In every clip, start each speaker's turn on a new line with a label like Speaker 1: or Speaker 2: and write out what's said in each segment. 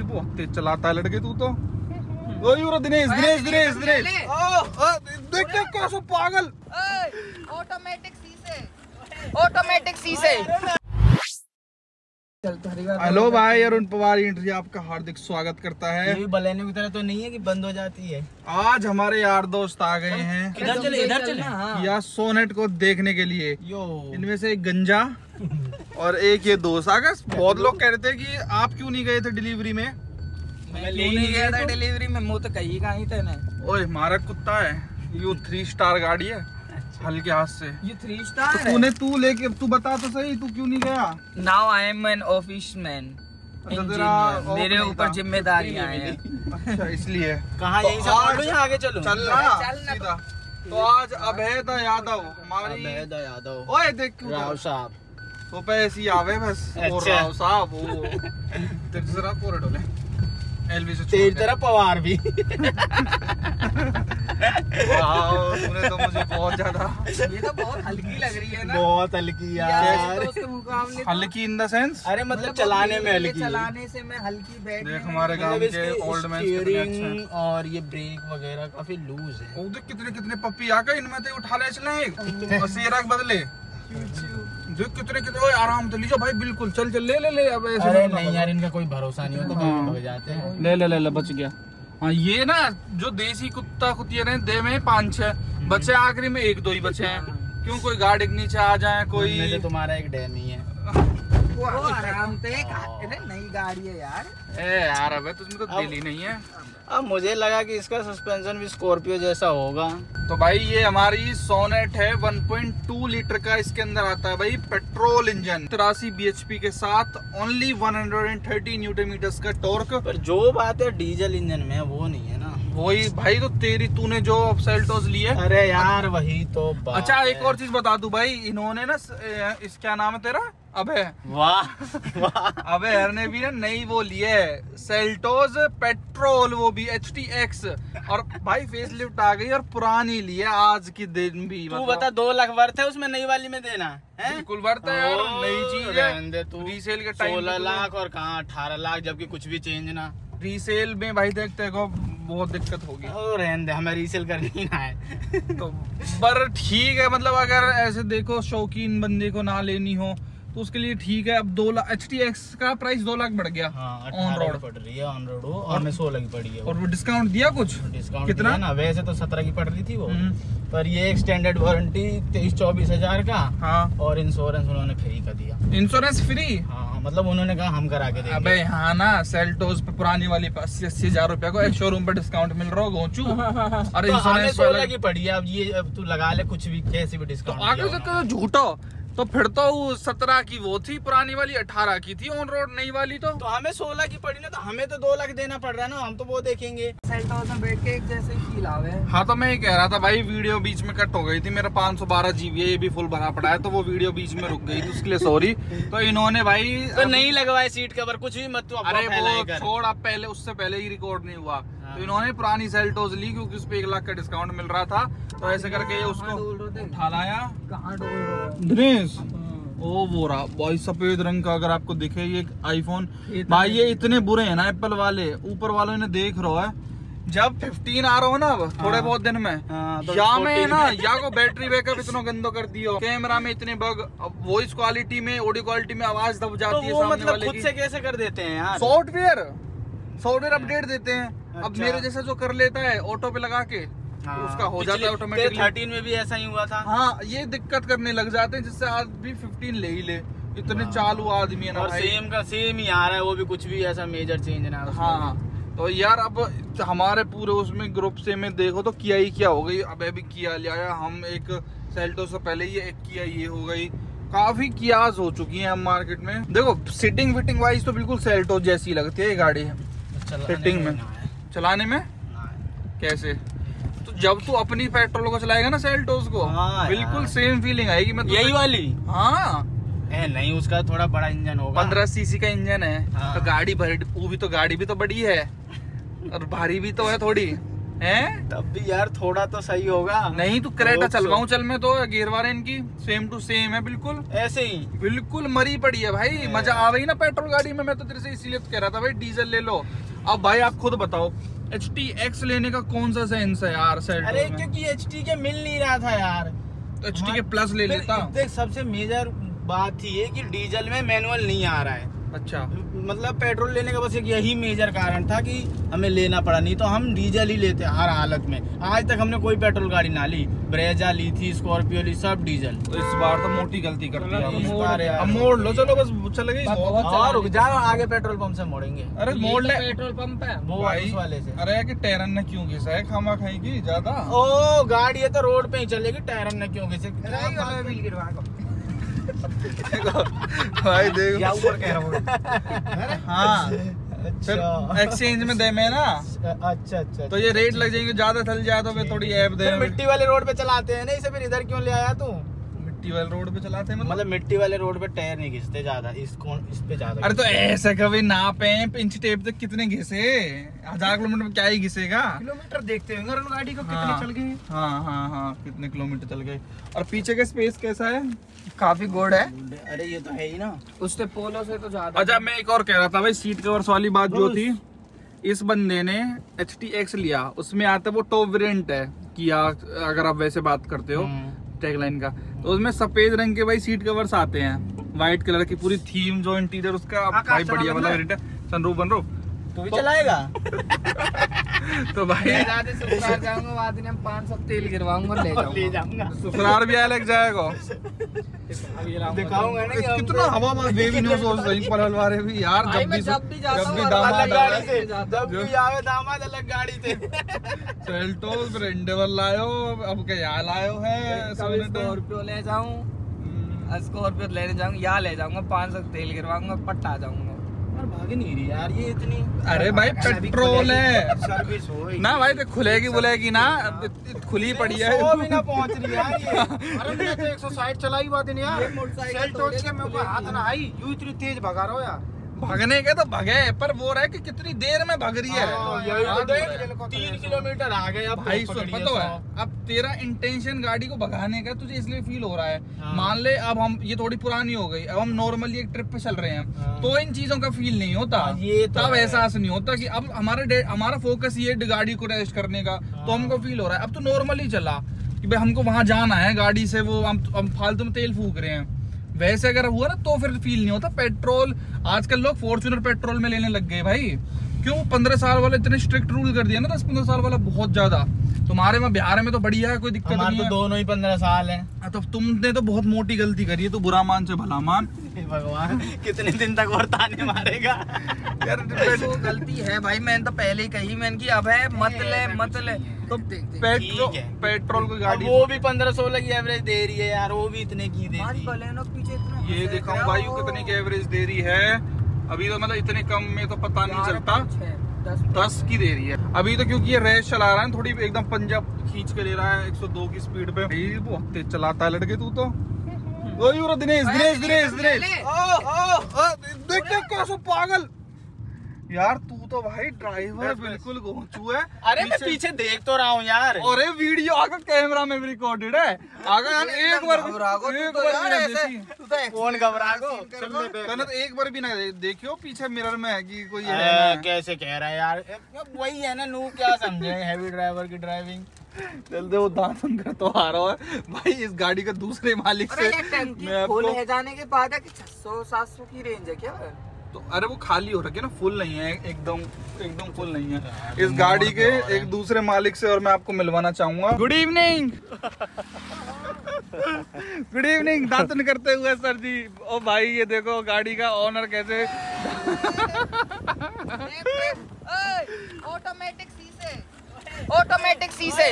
Speaker 1: बहुत तेज चलाता है लड़के तू तो। दिनेश दिनेश दिनेश दिनेश देख देख कैसे पागल।
Speaker 2: ऑटोमेटिक शीशे।
Speaker 1: हेलो भाई, अरुण पवार इंटरव्यू आपका हार्दिक स्वागत करता है।
Speaker 3: ये भी बलेनो की तरह तो नहीं है कि बंद हो जाती है।
Speaker 1: आज हमारे यार दोस्त आ गए हैं
Speaker 3: इधर चले
Speaker 1: या सोनेट को देखने के लिए। इनमें से एक गंजा और एक ये दोस्त। अगर बहुत लोग कह रहे थे कि आप क्यों नहीं गए थे डिलीवरी में।
Speaker 2: मैं क्यों नहीं गया था डिलीवरी में, मुँह तो कहीं का ही थे ना।
Speaker 1: ओए हमारा कुत्ता है, ये 3 स्टार गाड़ी है। हल्के हाथ से
Speaker 2: ये 3 स्टार
Speaker 1: तो तू लेके तू बता तो सही, तू क्यों नहीं गया।
Speaker 2: Now I am an office man, मेरे ऊपर जिम्मेदारियां हैं।
Speaker 1: अच्छा इसलिए
Speaker 3: कहाँ यहीं से पकड़ूं या आगे चलूं?
Speaker 1: चल सीधा। तो आज अभेदा यादव हमारी
Speaker 3: यादव।
Speaker 1: ओए देख
Speaker 3: राव साहब
Speaker 1: तो पैसे आवे बस। और राव साहब वो तेरे जरा कोरे डोले एलवी से
Speaker 3: तेरी तरह पवार भी।
Speaker 1: तूने तो मुझे बहुत ज्यादा।
Speaker 2: ये तो बहुत हल्की लग रही है ना।
Speaker 3: बहुत हल्की यार।
Speaker 2: उसके मुकाबले
Speaker 1: हल्की इन द सेंस,
Speaker 3: अरे मतलब चलाने में हल्की।
Speaker 2: चलाने से मैं हल्की बैठ।
Speaker 1: देख हमारे गांव के ओल्ड मैन
Speaker 3: स्टीयरिंग और ये ब्रेक वगैरह काफी लूज है।
Speaker 1: ओ देख कितने कितने पप्पी आ गए, इनमें तो उठा ले चले एक सेरा के बदले। देख कितने कितने आराम से लीजिए भाई, बिल्कुल चल चल ले ले ले। अब ऐसे
Speaker 3: अरे नहीं यार, इनका कोई भरोसा नहीं होता, कहीं भाग जाते हैं।
Speaker 1: ले ले ले ले बच गया। हाँ ये ना जो देसी कुत्ता कुतिया ने दे में 5-6 बच्चे, आखिरी में 1-2 ही बचे हैं। क्यों कोई गाड़ी के नीचे आ जाए कोई।
Speaker 3: उनमें से तुम्हारा एक डैमी है।
Speaker 2: वो आराम से नई गाड़ी है यार।
Speaker 1: ए यार अब तुझमें तो दिल ही नहीं है।
Speaker 3: अब मुझे लगा कि इसका सस्पेंशन भी स्कॉर्पियो जैसा होगा।
Speaker 1: तो भाई ये हमारी सोनेट है, 1.2 लीटर का इसके अंदर आता है भाई पेट्रोल इंजन, 83 bhp के साथ, ओनली 130 न्यूटन मीटर्स का टॉर्क।
Speaker 3: पर जो बात है डीजल इंजन में वो नहीं है ना।
Speaker 1: वही भाई, तो तूने जो सेल्टोस लिए।
Speaker 3: अरे यार वही तो बात।
Speaker 1: अच्छा एक और चीज बता दूं भाई, इन्होंने ना इस क्या नाम है तेरा, अबे
Speaker 3: वाह
Speaker 1: अबे हर ने भी ना नई वो ली है सेल्टोस पेट्रोल, वो भी HTX। और भाई फेस लिफ्ट आ गई और पुरानी ली है आज की दिन भी।
Speaker 3: तू बता 2 लाख वर्थ है उसमें नई वाली में देना है?
Speaker 1: बिल्कुल वर्थ है यार, नई चीज है।
Speaker 3: तू
Speaker 1: रीसेल के टाइम
Speaker 3: 16 लाख और कहाँ 18 लाख, जबकि कुछ भी चेंज ना।
Speaker 1: रीसेल में भाई देखते को बहुत दिक्कत होगी।
Speaker 3: रहने दे, हमें रीसेल करनी ही ना है।
Speaker 1: तो पर ठीक है, मतलब अगर ऐसे देखो शौकीन बंदे को ना लेनी हो तो उसके लिए ठीक है। अब 2 लाख HTX का प्राइस 2 लाख बढ़ गया।
Speaker 3: ऑन रोड पड़ रही है, ऑन रोड और मैं 16 की पड़ी है।
Speaker 1: और वो डिस्काउंट दिया कुछ?
Speaker 3: डिस्काउंट
Speaker 1: कितना
Speaker 3: ना, वैसे तो 17 की पड़ रही थी वो, पर ये एक्सटेंडेड वारंटी 23-24 हजार का। हाँ। और इंश्योरेंस उन्होंने फ्री कर दिया।
Speaker 1: Insurance free?
Speaker 3: हाँ, मतलब उन्होंने कहा हम करा के देंगे।
Speaker 1: अबे हाँ ना, सेल्टोस पे पुरानी वाली 80-80 हजार रुपए को एक शोरूम पे डिस्काउंट मिल रहा हो गोचू। और
Speaker 3: इंश्योरेंस 16 की पड़ी है। अब तू लगा ले कुछ भी, कैसे भी डिस्काउंट।
Speaker 1: आगे से झूठा तो फिर तो 17 की वो थी पुरानी वाली, 18 की थी ऑन रोड नई वाली। तो
Speaker 3: हमें 16 की पड़ी ना, तो हमें तो 2 लाख देना पड़ रहा है ना, हम तो वो देखेंगे।
Speaker 2: सेल्टोस में बैठ के एक जैसे फील आवे।
Speaker 1: हाँ तो मैं ये कह रहा था भाई, वीडियो बीच में कट हो गई थी, मेरा 512 GB है, ये भी फुल भरा पड़ा है, तो वो वीडियो बीच में रुक गई थी, उसके लिए सॉरी। तो इन्होंने भाई
Speaker 3: तो नहीं लगवाए सीट कवर, कुछ भी मत।
Speaker 1: अरे वो छोड़, अब पहले उससे पहले ही रिकॉर्ड नहीं हुआ। तो इन्होंने पुरानी सेल्टोस ली क्योंकि उस पे 1 लाख का डिस्काउंट मिल रहा था, तो ऐसे करके ये उसको उठा लाया।
Speaker 2: कहाँ डोल रहा है
Speaker 1: दिनेश? ओ वो रहा भाई सफेद रंग का, अगर आपको दिखे ये आईफोन भाई, ये इतने बुरे हैं ना एप्पल वाले, ऊपर वालों ने देख रहा है। जब 15 आ रहा हो ना थोड़े बहुत दिन में,
Speaker 3: तो
Speaker 1: या में ना या को बैटरी बैकअप इतना गंदा कर दियो, कैमरा में इतने बग, वॉइस क्वालिटी में, ऑडियो क्वालिटी में आवाज दब जाती है सामने वाले की।
Speaker 3: खुद से कैसे कर देते हैं यार?
Speaker 1: सॉफ्टवेयर अपडेट देते हैं। अब मेरे जैसा जो कर लेता है ऑटो पे लगा के, उसका हो जाता है ऑटोमेटिकली।
Speaker 3: 13 में भी ऐसा ही हुआ था।
Speaker 1: हाँ ये दिक्कत करने लग जाते हैं, जिससे आज भी 15 ले ही ले, इतने चालू आदमी है ना भाई।
Speaker 3: सेम का सेम ही आ रहा है, वो भी कुछ भी ऐसा मेजर चेंज ना।
Speaker 1: हाँ तो यार अब हमारे पूरे उसमें ग्रुप से में देखो तो किया ही क्या हो गई। अब अभी किया लिया हम, एक सेल्टो से पहले ये एक किया ये हो गई, काफी कियाज हो चुकी है हम मार्केट में। देखो सिटिंग विटिंग वाइज तो बिल्कुल सेल्टो जैसी लगती है ये गाड़ी, सिटिंग में, चलाने में कैसे। तो जब तू अपनी पेट्रोल को चलाएगा ना सेल्टोस को, बिल्कुल सेम फीलिंग आएगी। मैं
Speaker 3: यही वाली?
Speaker 1: हाँ
Speaker 3: नहीं, उसका थोड़ा बड़ा इंजन होगा,
Speaker 1: 15 सीसी का इंजन है। तो गाड़ी भरी, वो भी तो गाड़ी भी तो बड़ी है और भारी भी तो है थोड़ी। हैं?
Speaker 3: तब भी यार थोड़ा तो सही होगा।
Speaker 1: नहीं तू क्रेटा चलवाऊं, चल मैं तो गियर वाले इनकी सेम टू सेम है बिल्कुल
Speaker 3: ऐसे ही
Speaker 1: बिल्कुल मरी पड़ी है भाई। मजा आ रही ना पेट्रोल गाड़ी में। मैं तो तेरे से इसीलिए कह रहा था भाई डीजल ले लो। अब भाई आप खुद बताओ HTX लेने का कौन सा सेंस है यार सेल्टोस
Speaker 3: अरे
Speaker 1: में?
Speaker 3: क्योंकि HT के मिल नहीं रहा था यार,
Speaker 1: तो HT के प्लस ले लेता।
Speaker 3: देख सबसे मेजर बात ही है कि डीजल में मैनुअल नहीं आ रहा है।
Speaker 1: अच्छा
Speaker 3: मतलब पेट्रोल लेने का बस एक यही मेजर कारण था कि हमें लेना पड़ा, नहीं तो हम डीजल ही लेते हर हालत में। आज तक हमने कोई पेट्रोल गाड़ी ना ली, ब्रेजा ली थी, स्कॉर्पियो ली, सब डीजल।
Speaker 1: तो इस बार तो मोटी गलती कर दी
Speaker 3: अब
Speaker 1: मोड़ लो, चलो बस चल गई।
Speaker 3: और रुक जाओ, आगे पेट्रोल पंप से मोड़ेंगे।
Speaker 1: अरे मोड़ ले,
Speaker 2: पेट्रोल पंप है
Speaker 3: वो
Speaker 1: भाई
Speaker 3: उस वाले से।
Speaker 1: अरे कि टैरन ने क्यों घिसा है खामा खाएगी ज्यादा।
Speaker 3: ओ गाड़ी है तो रोड पे ही चलेगी, टायरन ने क्यों घिसे?
Speaker 1: भाई देखो
Speaker 3: क्या ऊपर कह रहा हूँ।
Speaker 1: हाँ फिर
Speaker 3: अच्छा
Speaker 1: एक्सचेंज में दे में ना,
Speaker 3: अच्छा अच्छा।
Speaker 1: तो ये रेट लग जाएंगे, ज्यादा चल जाए तो फिर थोड़ी ऐप दे।
Speaker 3: फिर मिट्टी वाले रोड पे चलाते हैं ना इसे, फिर इधर क्यों ले आया तू?
Speaker 1: मिट्टी वाले रोड पे चलाते हैं
Speaker 3: मतलब मिट्टी वाले रोड पे टायर नहीं घिसते ज्यादा, इस पे ज्यादा।
Speaker 1: अरे तो ऐसे कभी नापे इंच टेप तक कितने घिसे, 1000 किलोमीटर में क्या ही घिसेगा।
Speaker 3: किलोमीटर देखते होंगे गाड़ी को
Speaker 1: हाँ,
Speaker 3: कितने चल गए।
Speaker 1: हाँ कितने किलोमीटर चल गए। और पीछे का स्पेस कैसा है?
Speaker 2: काफी गोड है।
Speaker 3: अरे ये तो है ही ना,
Speaker 2: उससे पोलो से तो ज्यादा।
Speaker 1: अच्छा मैं एक और कह रहा था भाई, सीट कवर्स वाली बात जो थी, इस बंदे ने HTX लिया, उसमें आता वो टॉप वेरिएंट है किया, अगर आप वैसे बात करते हो टैगलाइन का, तो उसमें सफेद रंग के भाई सीट कवर्स आते हैं, व्हाइट कलर की पूरी थीम जो इंटीरियर उसका भाई बढ़िया वाला वेरिएंट है। सनरूफ बनरूफ
Speaker 3: तू भी चलाएगा?
Speaker 1: तो भाई
Speaker 2: जाऊंगा बाद में 500 तेल गिरवाऊंगा, ले
Speaker 3: जाऊंगा।
Speaker 1: ससुराल भी अलग जाएगा।
Speaker 3: दिखाऊंगा ना कि
Speaker 1: कितना हवा में बेबी न्यूज़ हो सही पलल वाले भी यार। जब भी दामाद
Speaker 3: गाड़ी से, जब भी आवे दामाद अलग गाड़ी से।
Speaker 1: सेल्टोस रेंडेवर लायो, अब क्या लायो है?
Speaker 2: स्कॉर्पियो ले जाऊं, स्कॉर्पियो लेने जाऊंगा या ले जाऊंगा, 500 तेल गिरवाऊंगा, पट्टा जाऊंगा।
Speaker 3: भाग नहीं रही यार ये इतनी।
Speaker 1: अरे भाई पेट्रोल है
Speaker 3: सर्विस हो
Speaker 1: ना भाई, तो खुलेगी बुलेगी ना, खुली पड़ी है।
Speaker 3: 100 भी ना पहुंच रही यार ये। अरे मैंने तो 160 चलाई बात नहीं यार, सेल्टोस के मेरे को हाथ ना आई, यूं इतनी तेज भगा रहा हो यार।
Speaker 1: भागने के तो भगे, पर वो रहे कि कितनी देर में भाग रही है।
Speaker 3: 3 किलोमीटर आ गए अब
Speaker 1: भाई पता है, अब तेरा इंटेंशन गाड़ी को भगाने का तुझे इसलिए फील हो रहा है। मान ले अब हम ये थोड़ी पुरानी हो गई, अब हम नॉर्मली एक ट्रिप पे चल रहे हैं, तो इन चीजों का फील नहीं होता,
Speaker 3: ये
Speaker 1: तब एहसास नहीं होता कि अब हमारा फोकस ये गाड़ी को रेस्ट करने का, तो हमको फील हो रहा है। अब तो नॉर्मली चला कि भाई हमको वहां जाना है गाड़ी से, वो हम फालतू में तेल फूक रहे हैं। वैसे अगर हुआ ना तो फिर फील नहीं होता। पेट्रोल आजकल लोग फॉर्च्यूनर पेट्रोल में लेने लग गए भाई, क्यों? 15 साल वाले इतने स्ट्रिक्ट रूल कर दिया ना, 10-15 साल वाला बहुत ज्यादा। तुम्हारे में बिहार में तो बढ़िया है, कोई दिक्कत नहीं है।
Speaker 3: तो दोनों ही 15 साल हैं।
Speaker 1: तो तुमने तो बहुत मोटी गलती करी है, तो बुरा मान से भला मान।
Speaker 3: भगवान कितने दिन तक और ताने मारेगा
Speaker 1: यार
Speaker 2: वो गलती है भाई, मैंने तो पहले ही कही, मैंने की अब है मत ले।
Speaker 1: तो पेट्रोल की गाड़ी
Speaker 3: वो भी 15-16 की एवरेज दे रही है यार, वो भी इतने की दे रही है।
Speaker 2: पीछे इतना
Speaker 1: ये दिखाऊं भाई कितने की एवरेज दे रही है अभी, तो मतलब इतने कम में तो पता नहीं चलता। 10 की दे रही है अभी तो, क्योंकि ये रेस चला रहा है थोड़ी एकदम पंजाब खींच के ले रहा है 102 की स्पीड पे। बहुत तेज चलाता है लड़के तू तो। दिनेश देख कैसा पागल यार, तू तो भाई ड्राइवर बिल्कुल घोंचू है।
Speaker 3: अरे मैं पीछे देख तो रहा हूँ यार।
Speaker 1: अरे वीडियो आगे कैमरा में भी रिकॉर्डेड है, आगे यार एक बार
Speaker 3: कौन घबरा गो,
Speaker 1: एक बार भी ना देखियो पीछे मिरर में है कि कोई
Speaker 3: कैसे कह रहा है यार, वही है ना नू, क्या समझे हैवी ड्राइवर की ड्राइविंग।
Speaker 1: चलते वो दांतन कर तो आ रहा है भाई इस गाड़ी का दूसरे मालिक से।
Speaker 2: फुल है जाने के बाद है कि 600-700 की रेंज है क्या?
Speaker 1: तो अरे वो खाली हो रखी है ना, फुल नहीं है, एकदम फुल नहीं है इस गाड़ी के एक दूसरे मालिक से। और मैं आपको मिलवाना चाहूंगा। गुड इवनिंग गुड इवनिंग दातन करते हुए सर जी। ओ भाई ये देखो गाड़ी का ऑनर कैसे
Speaker 2: ऑटोमेटिक शीशे।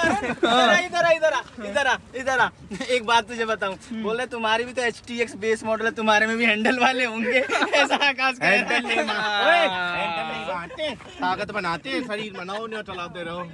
Speaker 3: इधर आ एक बात तुझे बताऊं, बोले तुम्हारी भी तो HTX बेस मॉडल है, तुम्हारे में भी हैंडल वाले होंगे। ऐसा आकाश का हैंडल नहीं बनाते, ताकत बनाते, शरीर बनाओ नहीं चलाते रहो।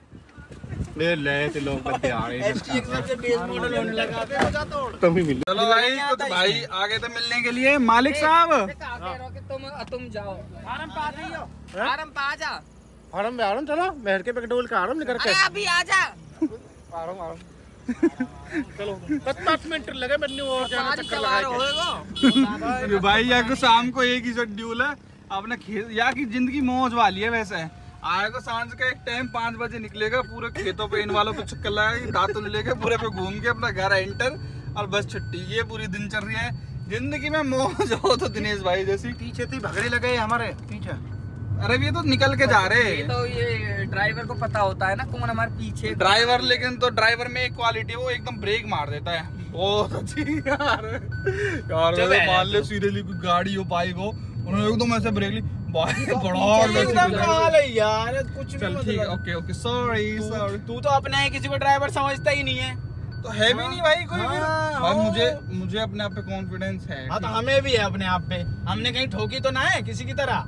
Speaker 3: लोग बच्चे आ रहे हैं, HTX से बेस मॉडल होने लगा तुम ही मिल।
Speaker 1: चलो भाई तो भाई आगे तो मिलने के लिए मालिक साहब
Speaker 2: तुम जाओ आराम पा जा।
Speaker 3: फार्म में आ रहा हूँ, चलो मेहर के पेट्रोल का आ रहा हूँ निकल के।
Speaker 2: अभी आजा।
Speaker 3: आ रहा हूँ चलो 5 मिनट लगे मैंने और जाना चक्कर लगा
Speaker 1: के। भाई यहाँ को शाम को एक ही शेड्यूल है अपने खेत, यहाँ की जिंदगी मौज वाली है वैसे। आएगा सांझ का एक टाइम 5 बजे निकलेगा, पूरे खेतों पे इन वालों पे चक्कर लगाएगा, दातुन लेके पूरे पे घूम के अपना घर एंटर और बस छुट्टी। ये पूरी दिनचर्या है। जिंदगी में मौज हो तो दिनेश भाई जैसी।
Speaker 3: पीछे थी भगड़ी लगे हमारे पीछे।
Speaker 1: अरे ये तो निकल के जा रहे
Speaker 2: ये तो ये ड्राइवर को पता होता है ना कौन हमारे पीछे
Speaker 1: ड्राइवर। लेकिन तो ड्राइवर में एक क्वालिटी है, वो एकदम ब्रेक मार देता है बहुत अच्छी यार। यार तो मान ले सीरियसली गाड़ी हो बाइक हो, उन्होंने एकदम ऐसे ब्रेक ली भाई, बड़ा
Speaker 3: यार कुछ
Speaker 1: चल ठीक है। Okay okay sorry sorry.
Speaker 3: तू तो अपने है, किसी को ड्राइवर समझता ही नहीं है।
Speaker 1: तो है भी नहीं भाई कोई भी।
Speaker 3: हाँ,
Speaker 1: भाई मुझे अपने आप पे कॉन्फिडेंस है।
Speaker 3: हाँ तो हमें भी है अपने आप पे, हमने कहीं ठोकी तो ना है किसी की तरह।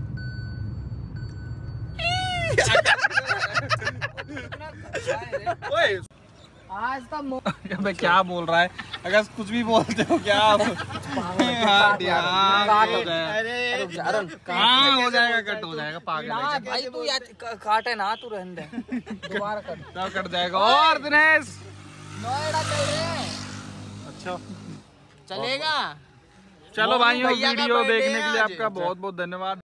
Speaker 1: ओए
Speaker 2: आज तो
Speaker 1: अबे क्या बोल रहा है, अगर कुछ भी बोलते हो क्या आप?
Speaker 3: अरे
Speaker 1: हाँ हो जाएगा, कट हो जाएगा पागल है।
Speaker 2: भाई तू यार काटे ना, तू रहने दे, दोबारा कर।
Speaker 1: सब कट जाएगा। और दिनेश
Speaker 2: नोएडा चल रहे हैं।
Speaker 3: अच्छा
Speaker 2: चलेगा।
Speaker 1: चलो भाइयों,
Speaker 3: भैया का
Speaker 1: वीडियो
Speaker 3: बर्थडे
Speaker 1: देखने
Speaker 3: है
Speaker 1: के लिए
Speaker 3: आज।
Speaker 1: आपका बहुत बहुत धन्यवाद।